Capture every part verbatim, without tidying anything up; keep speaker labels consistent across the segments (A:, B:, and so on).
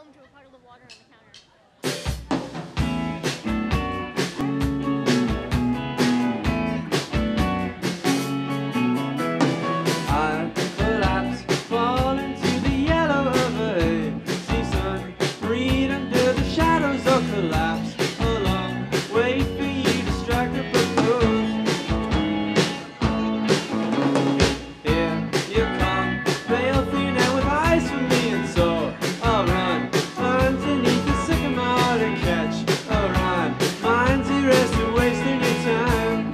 A: home to a puddle of water on the counter.
B: I collapse, fall into the yellow of a season, read under the shadows or collapse. A long wait for you to strike the propose. Here you come, pale thin and with eyes for me, and so I'll run underneath the sycamore to catch a rhyme. Mind to rest and wasting your time.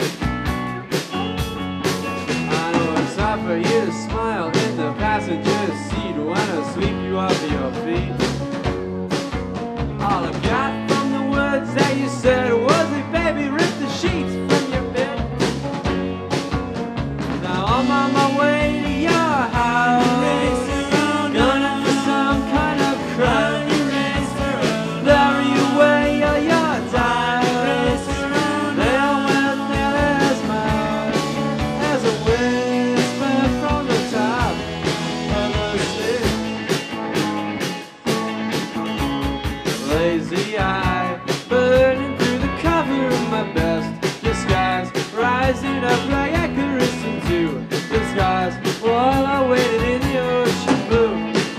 B: I know it's hard for you to smile in the passenger seat when I sweep you off your feet. All I got from the words that you said was, "Hey baby, rip the sheets from your bed." Now I'm on my way to your house, gunning for some kind of crowd. Bury away all your doubts, there went there as much as a whisper from the top of the stairs. Lazy eye, burning through the cover of my best disguise, rising up like Icarus into the skies, while I waited in the ocean blue.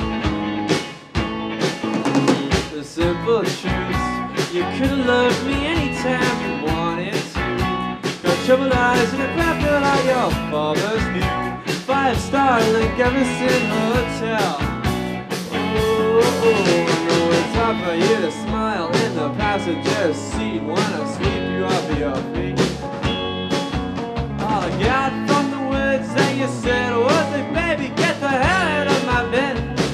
B: The simple truth, you could have loved me anytime you wanted to. Got troubled eyes and a grapple like your father's new five-star Lake Everson hotel. Oh, oh, I know it's hard for you to smile in the passenger seat when I sweep you off your feet. All I got from the words that you said was, "Hey baby, get the hell out of my bed."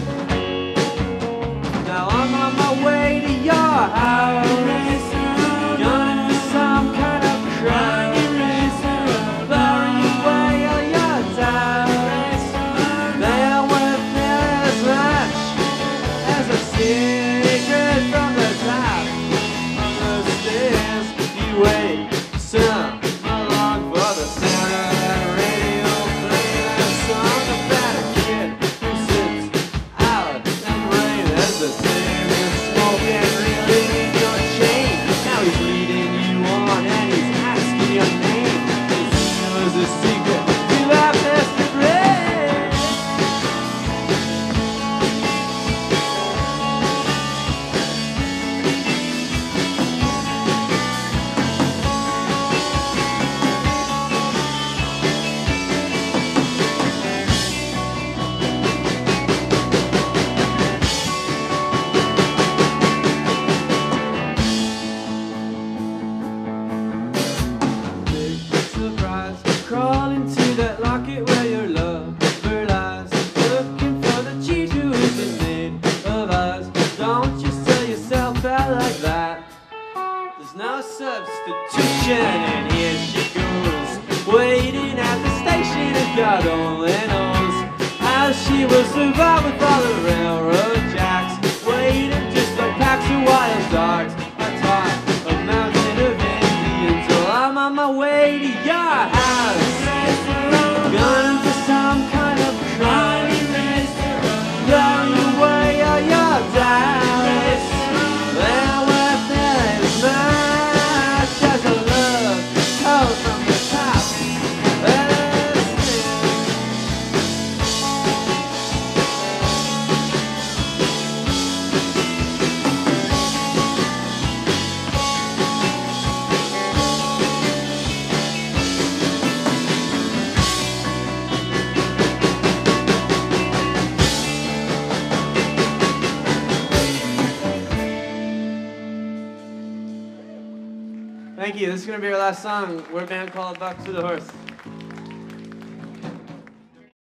B: Now I'm on my way to your house, gunning for some kind of crowd. Bury away all your doubts, there went there as much as a secret from the top of the stairs. You wait some along for the sound of that radio playing that song about a kid who sits out and rain as the same is smoking, reeling in your chain. Now he's leading you on and he's asking your name. He knows a secret to that best of rain. Big surprise, crawl into that locket where your lover lies, looking for the cheat who has been made of us. Don't you sell yourself out like that. There's no substitution, and here she goes, waiting at the station, and God only knows how she will survive with all the railroad jacks, waiting just like packs of wild dogs atop a mountain of Indians. Well, I'm on my way to your house, gunning for some kind of crime. Bury away all your doubts, there went there as much as a love told from the top of the stairs. Thank you. This is going to be our last song. We're a band called Buck to the Horse.